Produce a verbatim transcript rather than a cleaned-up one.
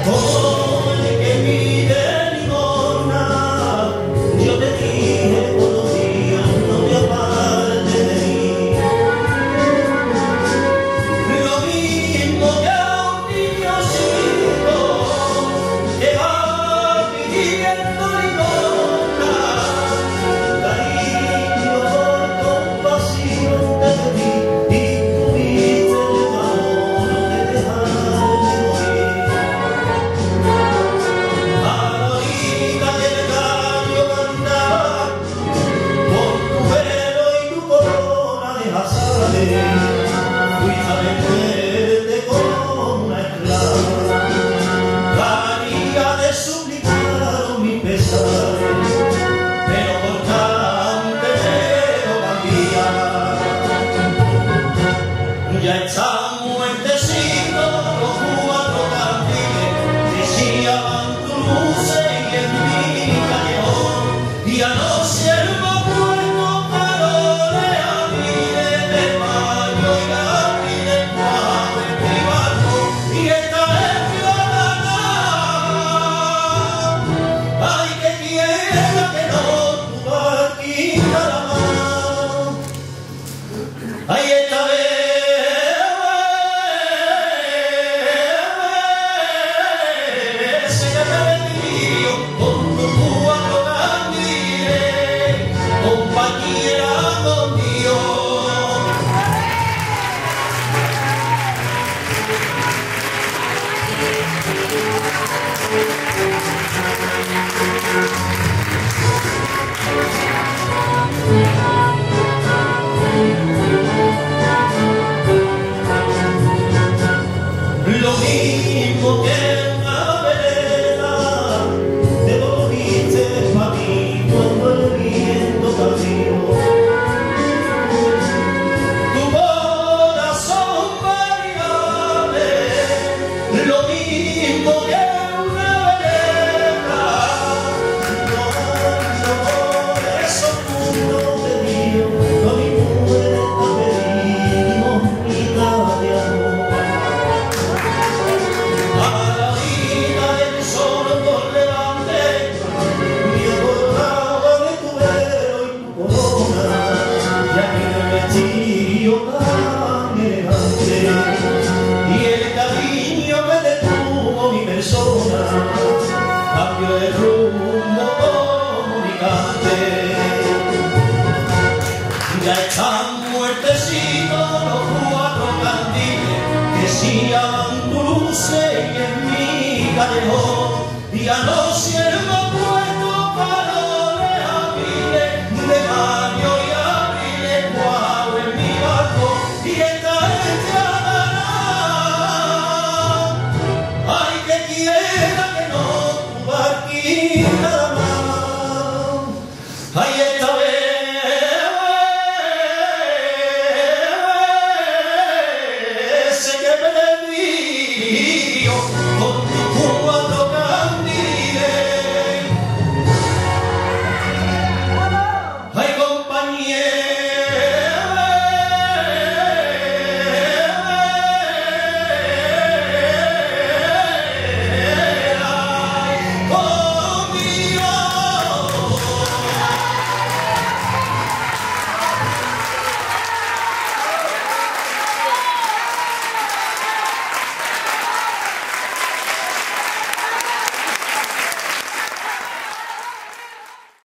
Ya están muertecitos los cuatro candiles, decían tu luces y en mi callejón, y a no ser más muerto faroles a miles de mayo y a miles de privado, y esta es ciudadana, ay que quiera que no tu barquita la mano, ay esta vez. Lo mismo que una vereda, te volviste pa' mí cuando el viento tardío. Tu corazón variable, lo mismo que una vereda, no, no, por eso mundo te dio, a mi mujer te pedimos mitad de amor. Y el cariño que detuvo mi persona cambió de rumbo comunicante. Ya están muertecitos los cuatro candiles que sigan tu luces y en mi callejón, y a no ser